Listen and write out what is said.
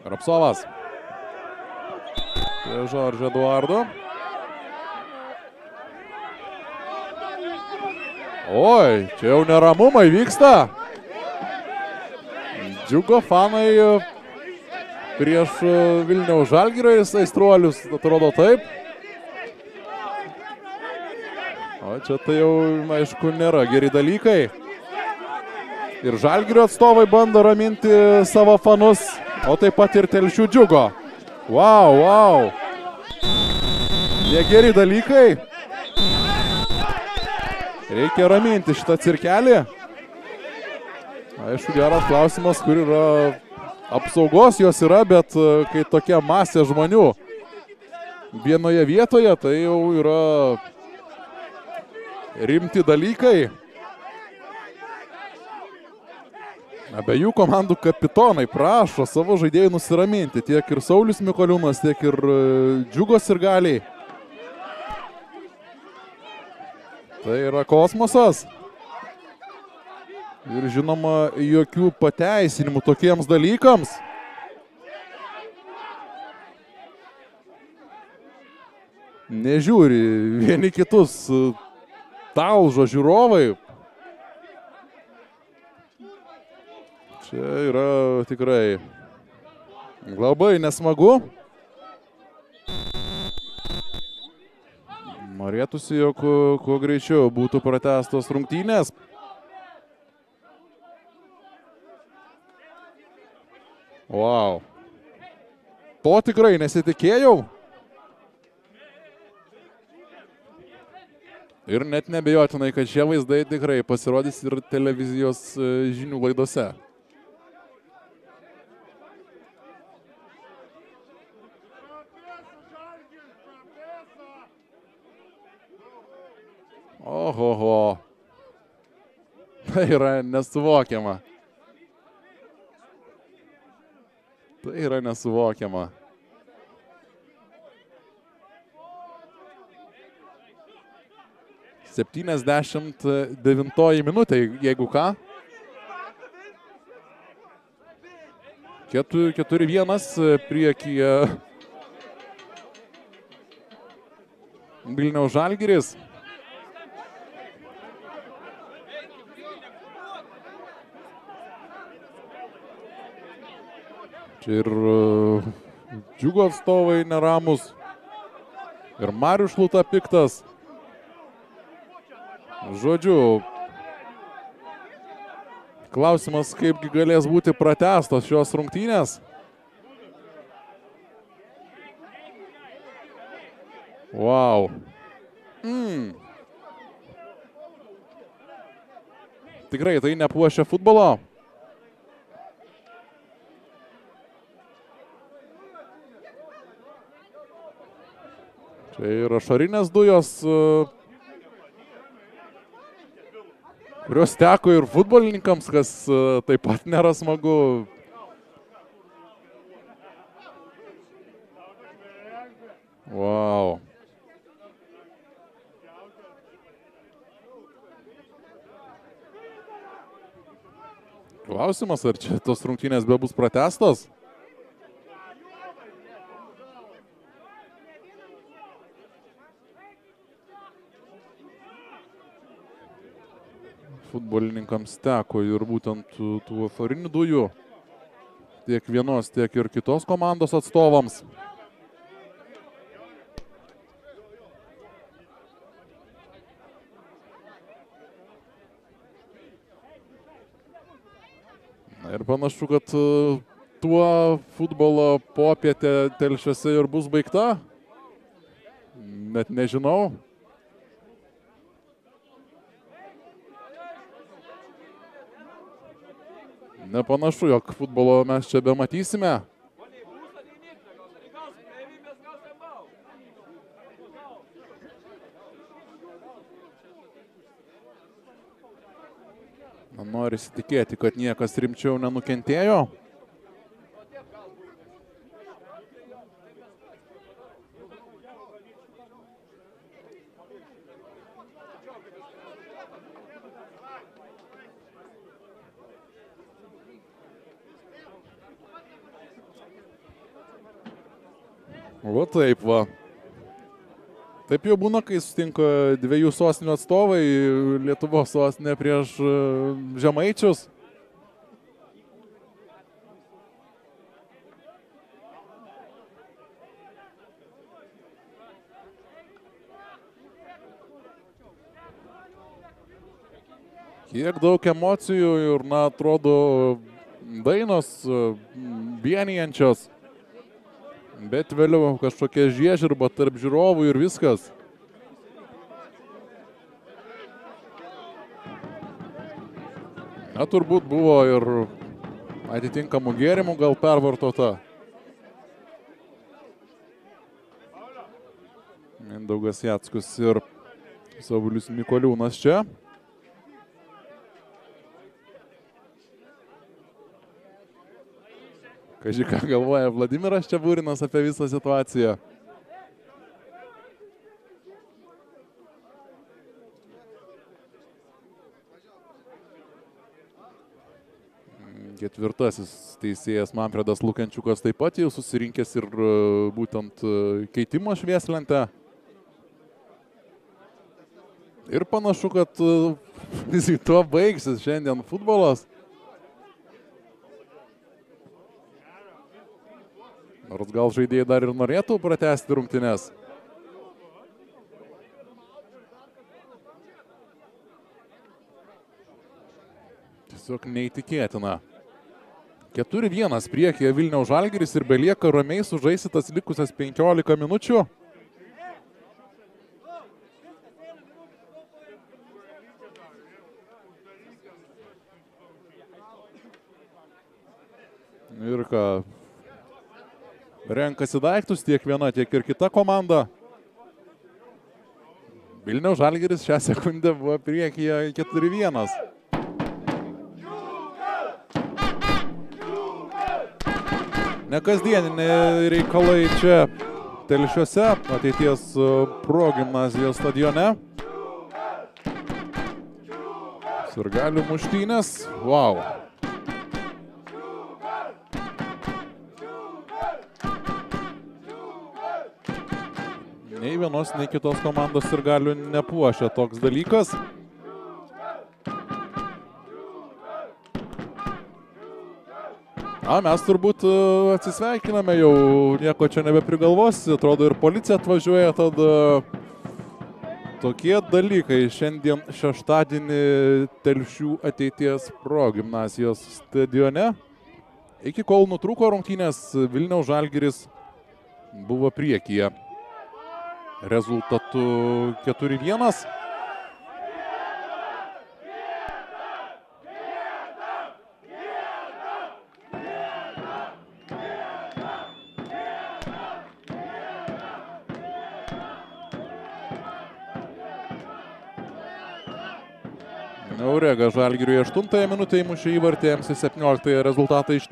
Rapsovas. Žoržio Eduardo. Oi, čia jau neramumai vyksta. Džiugo fanai prieš Vilniaus Žalgirio aistruolius, atrodo taip. O čia tai jau, aišku, nėra geri dalykai. Ir Žalgirio atstovai bando raminti savo fanus, o taip pat ir Telšių Džiugo. Wow. Negeri dalykai. Reikia raminti šitą cirkelį. Aišku, geras klausimas, kur yra apsaugos, jos yra, bet kai tokia masė žmonių vienoje vietoje, tai jau yra rimti dalykai. Abiejų komandų kapitonai prašo savo žaidėjų nusiraminti. Tiek ir Saulius Mikoliūnas, tiek ir Džiugo sirgaliai. Tai yra kosmosas. Ir žinoma, jokių pateisinimų tokiems dalykams. Nežiūri vieni kitus talžo žiūrovai. Čia yra tikrai labai nesmagu. Norėtųsi, jog kuo greičiau būtų pratęstos rungtynės. Wow. To tikrai nesitikėjau. Ir net nebejotinai, kad šie vaizdai tikrai pasirodys ir televizijos žinių laidose. Ohoho. Tai yra nesuvokiama. Tai yra nesuvokiama. Septyniasdešimt devintoji minutė, jeigu ką. 4-1 priekyje Vilniaus Žalgiris. Čia ir Džiugo atstovai neramus. Ir Marius Šluta piktas. Žodžiu, klausimas, kaipgi galės būti pratęstos šios rungtynės. Wow. Tikrai tai nepuošia futbolo. Čia yra ašarinės dujos, kurios teko ir futbolininkams, kas taip pat nėra smagu. Wow. Klausimas, ar čia tos rungtynės bebus pratęstos? Futbolininkams teko ir būtent tų ašarinių dujų tiek vienos, tiek ir kitos komandos atstovams. Ir panašu, kad tuo futbolo popietė Telšiuose ir bus baigta. Net nežinau. Nepanašu, jog futbolo mes čia bematysime. Norisi tikėti, kad niekas rimčiau nenukentėjo. O taip va. Taip jau būna, kai sutinka dviejų sostinių atstovai, Lietuvos sostinė prieš žemaičius. Kiek daug emocijų ir, na, atrodo, dainos vienijančios, bet vėliau kažkokia žiežirba tarp žiūrovų ir viskas. Na, turbūt buvo ir atitinkamų gėrimų gal pervartota. Mindaugas Jackus ir Saulius Mikoliūnas čia. Kaži, ką galvoja Vladimiras Čeburinas apie visą situaciją. Ketvirtasis teisėjas Manfredas Lukenčiukas taip pat jau susirinkęs ir būtent keitimo švieslentę. Ir panašu, kad visai tuo baigsis šiandien futbolas. Nors gal žaidėjai dar ir norėtų pratęsti rungtynes. Tiesiog neįtikėtina. 4-1 priekyje Vilniaus Žalgiris ir belieka ramiai sužaisti tas likusias 15 minučių. Ir ką... Renkasi daiktus tiek viena, tiek ir kita komanda. Vilniaus Žalgiris šią sekundę buvo priekyje 4-1. Nekasdieniniai reikalai čia Telšiuose, ateities progimnazijos stadione. Sirgalių muštynės. Wow. Nei vienos, nei kitos komandos sirgalių nepuošia toks dalykas. Mes turbūt atsisveikiname jau, nieko čia nebeprigalvos. Atrodo ir policija atvažiuoja, tad tokie dalykai šiandien šeštadienį Telšių ateities progimnazijos stadione. Iki kol nutrūko rungtynės, Vilniaus Žalgiris buvo priekyje. Rezultatu 4-1. Aurega Žalgiriui 8 minutę įmušė įvartį, MC 17 rezultatą iš